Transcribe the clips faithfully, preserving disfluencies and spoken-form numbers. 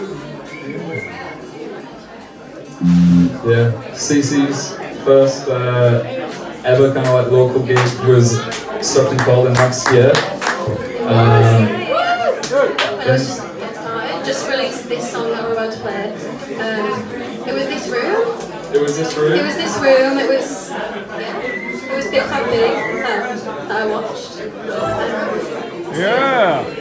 Yeah, Cece's first uh, ever kind of like local gig was Stockton last year. Um, when I was just getting started, just released this song that we're about to play. Um, it was this room. It was this room? It was this room, it was, yeah, it was Big Fat Big that, that I watched. Yeah!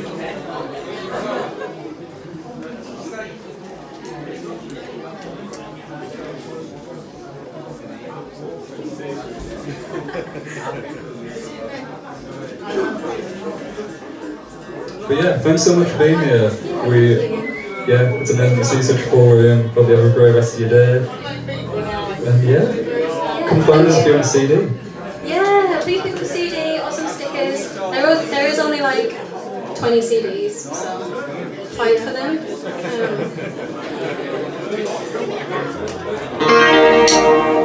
But yeah, thanks so much for being here. We, yeah, it's amazing to see such a full room. Hope you have a great rest of your day. And yeah, come find us if you want a C D. Yeah, please pick up a C D or some stickers. There was, there is only like twenty C Ds, so fight for them. Um,